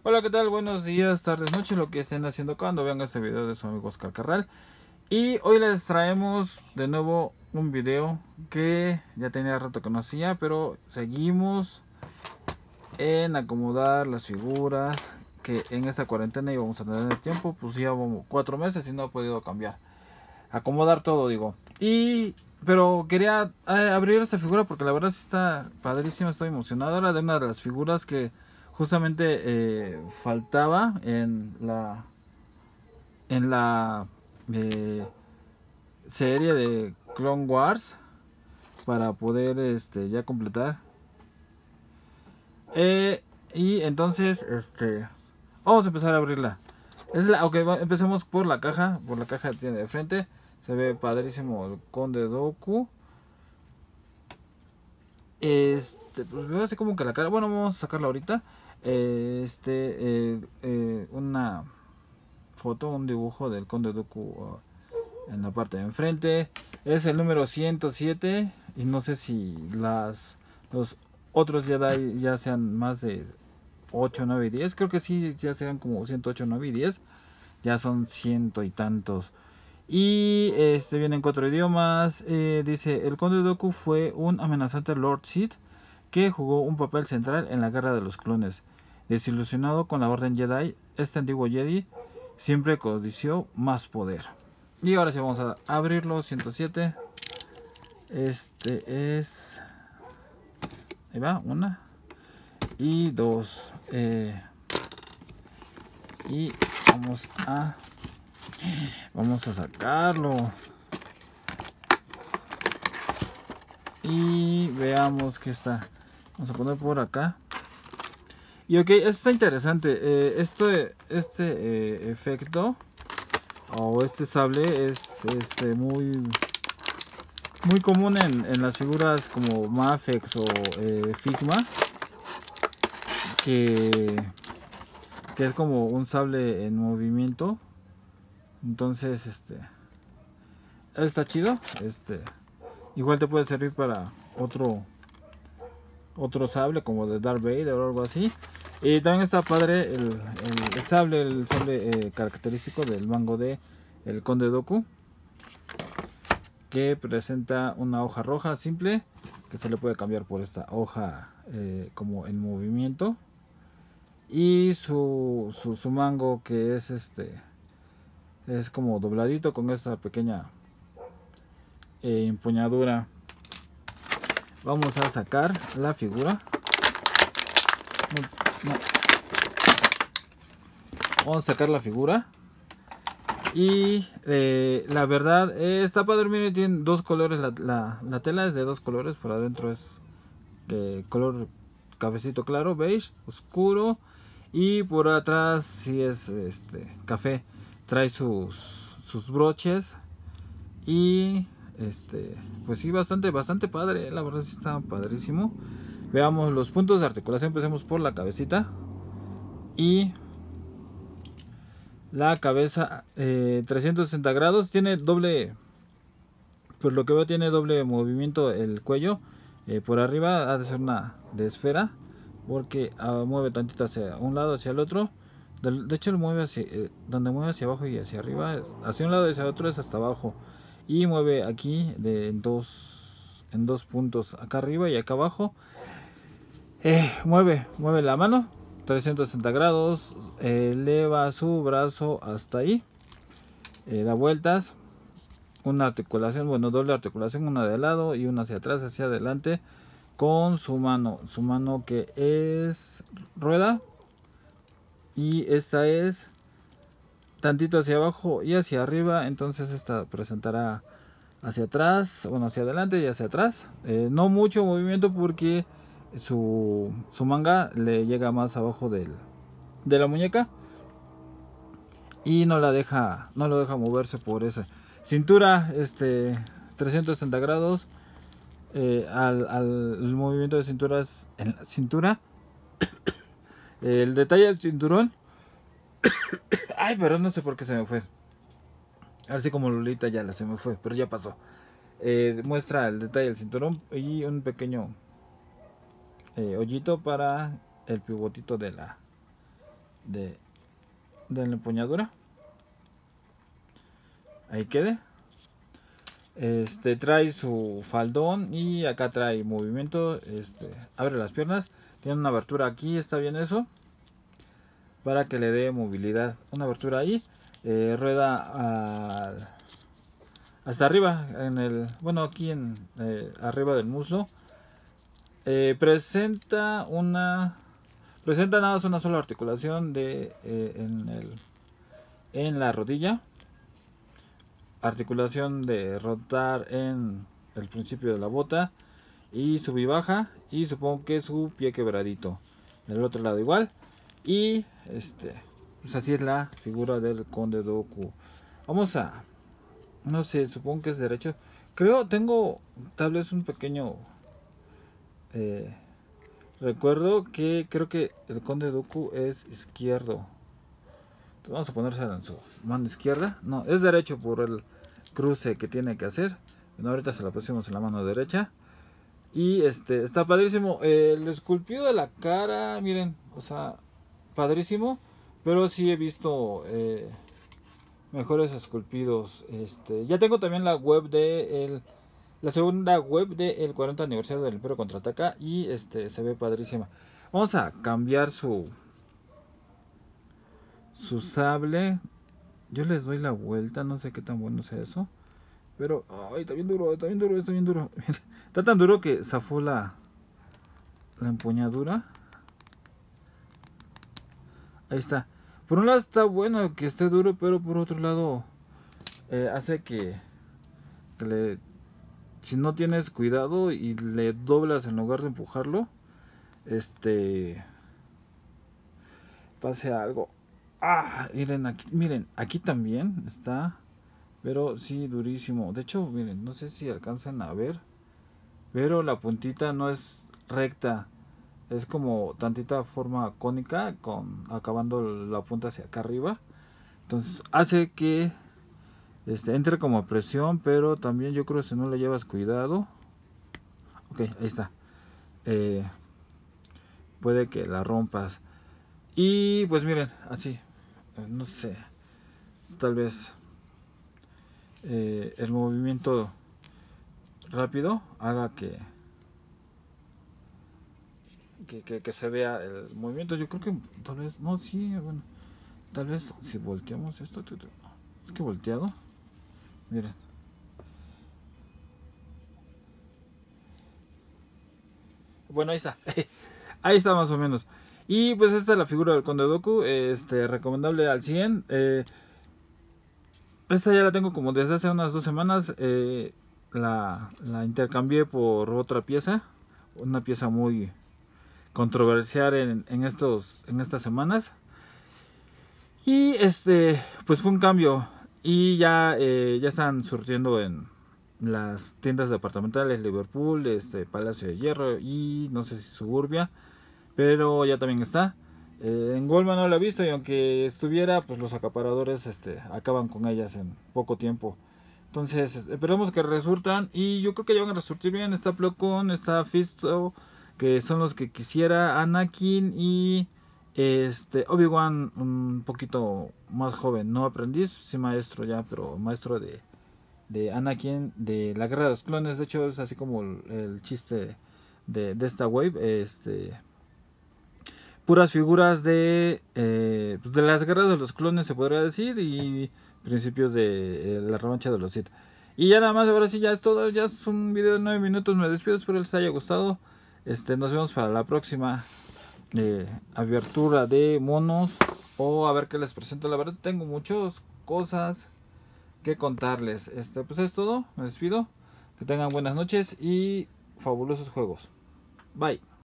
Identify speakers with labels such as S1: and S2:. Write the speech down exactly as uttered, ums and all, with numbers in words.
S1: Hola, ¿qué tal? Buenos días, tardes, noches, lo que estén haciendo cuando vean este video de su amigo Oscar Carral. Y hoy les traemos de nuevo un video que ya tenía rato que no hacía, pero seguimos en acomodar las figuras que en esta cuarentena íbamos a tener tiempo. Pues ya vamos cuatro meses y no he podido cambiar, acomodar todo, digo. Y pero quería eh, abrir esta figura porque la verdad sí está padrísima, estoy emocionado. Era de una de las figuras que justamente eh, faltaba en la en la eh, serie de Clone Wars para poder este ya completar. Eh, y entonces este vamos a empezar a abrirla. Es la, ok, va, empecemos por la caja. Por la caja que tiene de frente. Se ve padrísimo el Conde Dooku. Este, pues veo así como que la cara. Bueno, vamos a sacarla ahorita. Eh, este, eh, eh, una foto, un dibujo del Conde Dooku uh, en la parte de enfrente. Es el número ciento siete. Y no sé si las los otros Jedi ya sean más de ocho, nueve y diez. Creo que sí, ya sean como ciento ocho, nueve y diez. Ya son ciento y tantos. Y este viene en cuatro idiomas. Eh, dice: el Conde Dooku fue un amenazante Lord Sith que jugó un papel central en la guerra de los clones. Desilusionado con la Orden Jedi, este antiguo Jedi siempre codició más poder. Y ahora sí vamos a abrirlo. ciento siete. Este es... Ahí va, una. Y dos. Eh, y vamos a... Vamos a sacarlo. Y veamos qué está. Vamos a poner por acá. Y ok, esto está interesante. Eh, esto, este eh, efecto o este sable es este muy muy común en, en las figuras como Mafex o eh, Figma, que, que es como un sable en movimiento. Entonces este está chido. Este igual te puede servir para otro otro sable como de Darth Vader o algo así. Y también está padre el, el, el sable, el sable eh, característico del mango de el Conde Dooku, que presenta una hoja roja simple que se le puede cambiar por esta hoja eh, como en movimiento. Y su, su, su mango, que es este es como dobladito con esta pequeña eh, empuñadura. Vamos a sacar la figura. No, no. Vamos a sacar la figura. Y eh, la verdad eh, está padre. Miren, tiene dos colores. La, la, la tela es de dos colores. Por adentro es eh, color cafecito claro, beige, oscuro. Y por atrás sí es este café. Trae sus, sus broches. Y este pues sí, bastante bastante padre. La verdad sí está padrísimo. Veamos los puntos de articulación. Empecemos por la cabecita. Y la cabeza eh, trescientos sesenta grados. Tiene doble, por lo que veo tiene doble movimiento el cuello. Eh, por arriba ha de ser una de esfera, porque uh, mueve tantito hacia un lado, hacia el otro. De, de hecho, lo mueve hacia, eh, donde mueve hacia abajo y hacia arriba, es, hacia un lado y hacia el otro es hasta abajo. Y mueve aquí de en dos, en dos puntos, acá arriba y acá abajo. Eh, mueve, mueve la mano trescientos sesenta grados, eh, eleva su brazo hasta ahí, eh, da vueltas, una articulación, bueno, doble articulación, una de lado y una hacia atrás, hacia adelante, con su mano, su mano que es rueda, y esta es tantito hacia abajo y hacia arriba. Entonces esta presentará hacia atrás, bueno, hacia adelante y hacia atrás, eh, no mucho movimiento porque su, su manga le llega más abajo del, de la muñeca y no la deja, no lo deja moverse por esa cintura. Este trescientos sesenta grados, eh, al, al el movimiento de cinturas en la cintura. El detalle del cinturón, ay, pero no sé por qué se me fue, así como Lolita ya la se me fue, pero ya pasó. Eh, muestra el detalle del cinturón y un pequeño eh, hoyito para el pivotito de la de, de la empuñadura. Ahí quede. Este trae su faldón y acá trae movimiento. Este abre las piernas. Tiene una abertura aquí, está bien eso, para que le dé movilidad. Una abertura ahí. Eh, rueda a, hasta arriba, en el, bueno, aquí en eh, arriba del muslo. Eh, presenta una, presenta nada más una sola articulación de eh, en el, en la rodilla. Articulación de rotar en el principio de la bota y sub y baja, y supongo que su pie quebradito del otro lado igual. Y este, pues así es la figura del Conde Dooku. Vamos a, no sé, supongo que es derecho, creo, tengo tal vez un pequeño eh, recuerdo que creo que el Conde Dooku es izquierdo. Entonces vamos a ponérselo en su mano izquierda. No, es derecho por el cruce que tiene que hacer. Bueno, ahorita se la pusimos en la mano derecha. Y este está padrísimo. Eh, el esculpido de la cara, miren, o sea, padrísimo. Pero sí he visto eh, mejores esculpidos. Este, ya tengo también la web de el, la segunda web del cuarenta aniversario del Imperio Contraataca. Y este se ve padrísima. Vamos a cambiar su su sable. Yo les doy la vuelta, no sé qué tan bueno sea eso. Pero, ay, está bien duro, está bien duro, está bien duro. Está tan duro que zafó la, la empuñadura. Ahí está. Por un lado está bueno que esté duro, pero por otro lado eh, hace que, que le, si no tienes cuidado y le doblas en lugar de empujarlo, este, pase algo. Ah, miren aquí, miren, aquí también está, pero sí durísimo. De hecho, miren, no sé si alcanzan a ver, pero la puntita no es recta, es como tantita forma cónica, con acabando la punta hacia acá arriba. Entonces hace que este, entre como presión, pero también yo creo que si no le llevas cuidado, ok, ahí está, eh, puede que la rompas. Y pues miren, así, no sé, tal vez eh, el movimiento rápido haga que que, que que se vea el movimiento. Yo creo que tal vez, no, sí, bueno, tal vez si volteamos esto, es que volteado, miren, bueno, ahí está. Ahí está más o menos. Y pues esta es la figura del Conde Dooku, este, recomendable al cien. Eh, esta ya la tengo como desde hace unas dos semanas. Eh, la, la intercambié por otra pieza, una pieza muy controversial en, en, estos, en estas semanas. Y este, pues fue un cambio. Y ya, eh, ya están surtiendo en las tiendas departamentales, Liverpool, este, Palacio de Hierro y no sé si Suburbia. Pero ya también está. Eh, en Walmart no la he visto, y aunque estuviera, pues los acaparadores este, acaban con ellas en poco tiempo. Entonces esperemos que resurtan, y yo creo que ya van a resurtir bien. Está Plo Koon, está Fisto, que son los que quisiera, Anakin y este Obi-Wan, un poquito más joven, no aprendiz, sí maestro ya, pero maestro de, de Anakin, de la Guerra de los Clones. De hecho es así como el, el chiste de, de esta wave, este... puras figuras de eh, de las guerras de los clones, se podría decir, y principios de eh, la revancha de los Sith. Y ya nada más, ahora sí ya es todo, ya es un video de nueve minutos. Me despido, espero les haya gustado. Este, nos vemos para la próxima eh, abertura de monos, o a ver qué les presento. La verdad tengo muchas cosas que contarles. Este, pues es todo, me despido. Que tengan buenas noches y fabulosos juegos. Bye.